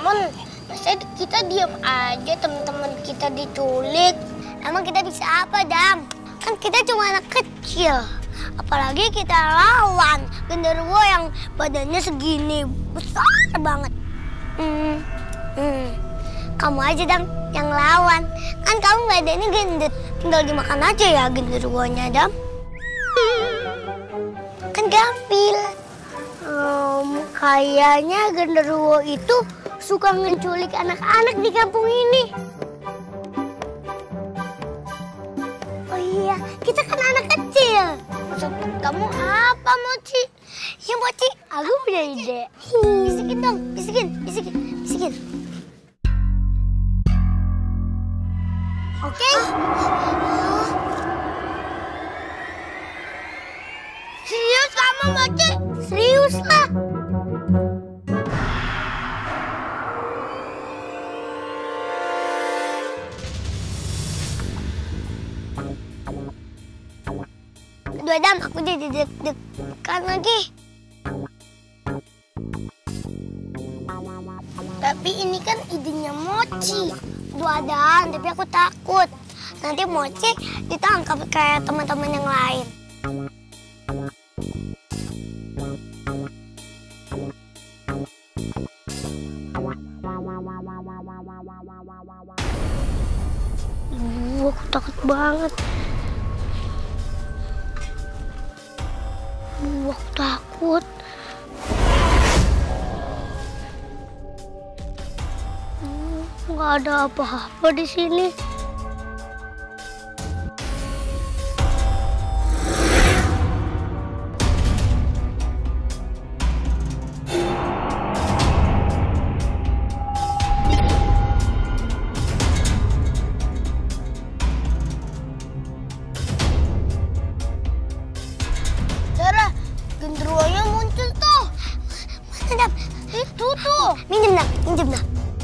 temen-temen. Masa kita diam aja temen-temen kita diculik. Emang kita bisa apa, Dam? Kan kita cuma anak kecil. Apalagi kita lawan genderuwo yang badannya segini besar banget. Kamu aja, Dam, yang lawan. Kan kamu badannya gendut. Tinggal dimakan aja ya genderuwonya, Dam. Kan gampil. Kayaknya genderuwo itu suka ngeculik anak-anak di kampung ini. Oh iya, kita kan anak kecil. Maksud kamu apa, Mochi? Ya, Mochi, aku punya ide. Bisikin dong, bisikin. Oke? Serius kamu, Mochi? Serius lah. Aduh, Adam, aku jadi deg-degan lagi. Tapi ini kan idenya Mochi. Aduh, Adam, tapi aku takut. Nanti Mochi ditangkap kayak teman-teman yang lain. Aku takut banget. Aku takut. Nggak ada apa-apa di sini. Genderuwonya muncul tuh. Mana, Dam? Itu tuh. Minjem, Dam.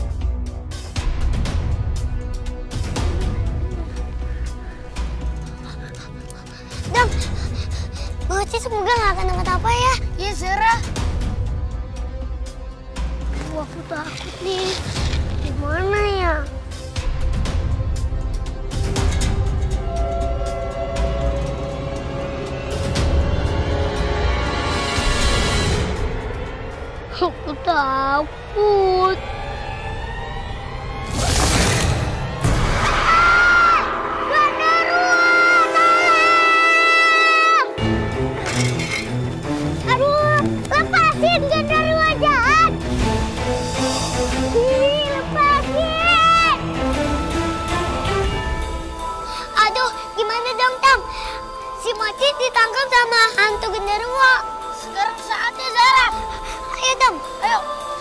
Dam, Mochi semoga nggak akan kenapa-napa ya. Iya, Zara. Aku takut nih. Gimana ya? Aku takut. Aduh, lepasin genderuwo jahat. Lepasin. Aduh, gimana dong, Tam? Si Mochi ditangkap sama hantu genderuwo. Sekarang saatnya, Zara. Ayo, Dam. Ayo.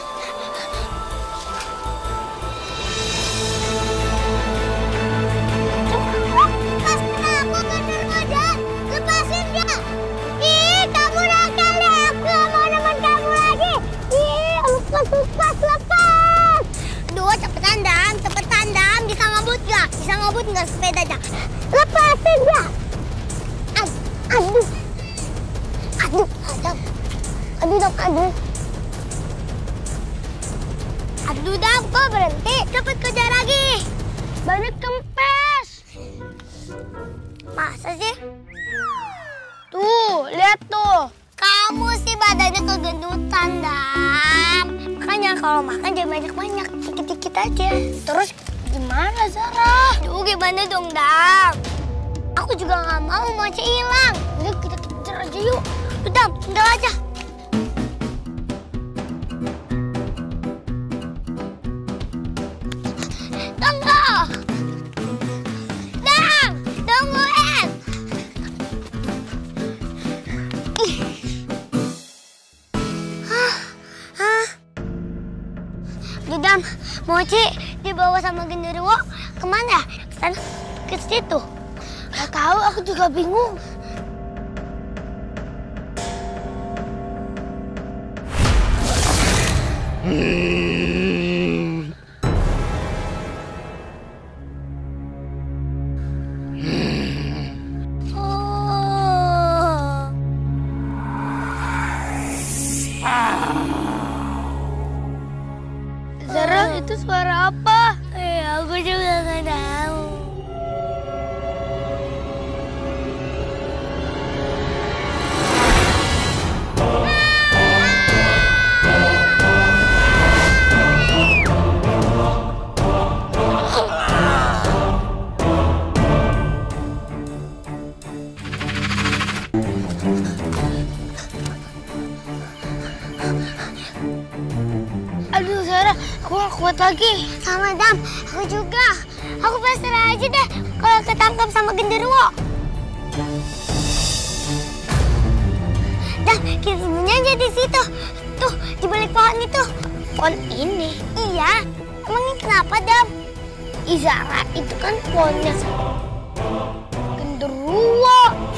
Lepas kenapa genderuwo jahat? Lepasin dia. Ih, kamu nakal ya. Aku gak mau nemen kamu lagi. Ih, lepas. Aduh, cepetan, Dam. Bisa ngebut nggak sepedanya? Lepasin dia. Aduh, Dam. Aduh, Dam, kok berhenti? Cepet kejar lagi. Banyak kempes. Masa sih? Tuh, lihat tuh. Kamu sih badannya kegendutan, Dam. Makanya kalau makan jangan banyak-banyak. Dikit-dikit aja. Terus gimana, Zara? Duh, gimana dong, Dam? Aku juga nggak mau Mochi hilang. Yuk, kita kejar aja yuk. Tuh, Dam, tinggal aja. Dam, Mochi dibawa sama genderuwo kemana? Kesana, ke situ. Gak tahu, aku juga bingung. Zara, Itu suara apa? Aku juga nggak tahu. Aduh, Zara, aku gak kuat lagi. Sama Dam, aku juga. Aku pasrah aja deh kalau ketangkap sama genderuwo. Dam, kita sembunyi aja di situ. Tuh, di balik pohon itu. Pohon ini? Iya. Emangnya kenapa, Dam? Zara, itu kan pohonnya genderuwo.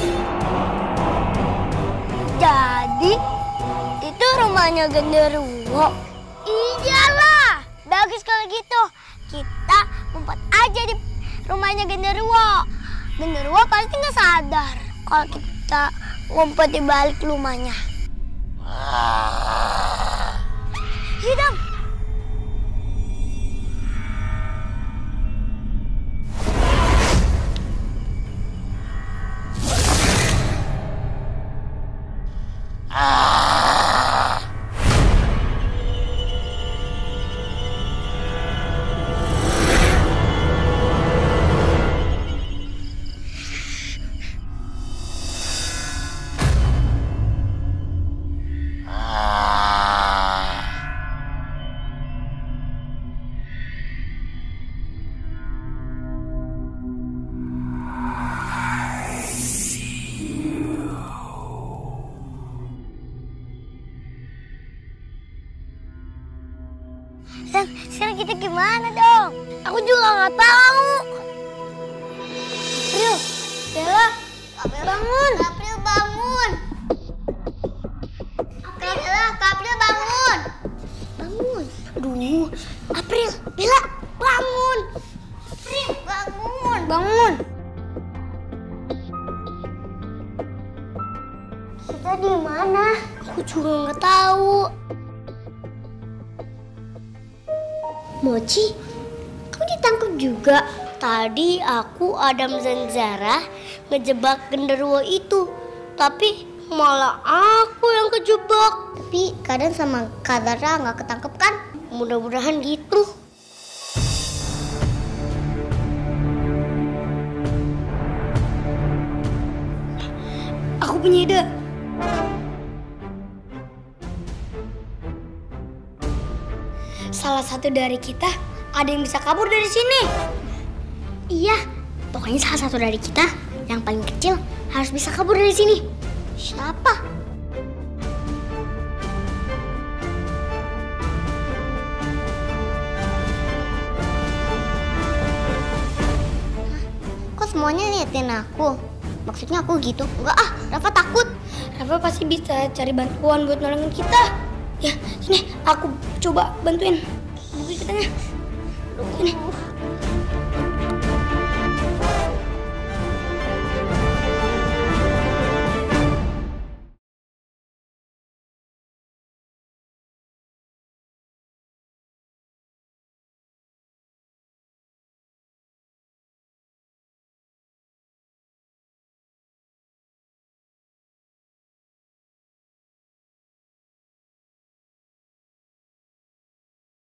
Jadi, itu rumahnya genderuwo. Iyalah, bagus kalau gitu. Kita ngumpet aja di rumahnya genderuwo. Genderuwo pasti nggak sadar kalau kita ngumpet di balik rumahnya. Hidup. Dan sekarang kita gimana dong? Aku juga nggak tahu. April, Bella, bangun. April bangun. Bella, April bangun. Bangun. Aduh, April, Bella, bangun. April, bangun. Bangun. Kita di mana? Aku juga nggak tahu. Mochi, kamu ditangkap juga. Tadi aku, Adam dan Zara ngejebak genderuwo itu. Tapi malah aku yang kejebak. Tapi kadang sama Kak Zara nggak ketangkep kan? Mudah-mudahan gitu. Aku punya ide. Salah satu dari kita ada yang bisa kabur dari sini. Iya, pokoknya salah satu dari kita yang paling kecil harus bisa kabur dari sini. Siapa? Kok semuanya liatin aku? Maksudnya aku gitu? Enggak ah, Rafa takut. Rafa pasti bisa cari bantuan buat nolongin kita. Ya, sini aku coba bantuin. Bantuin katanya. Sini.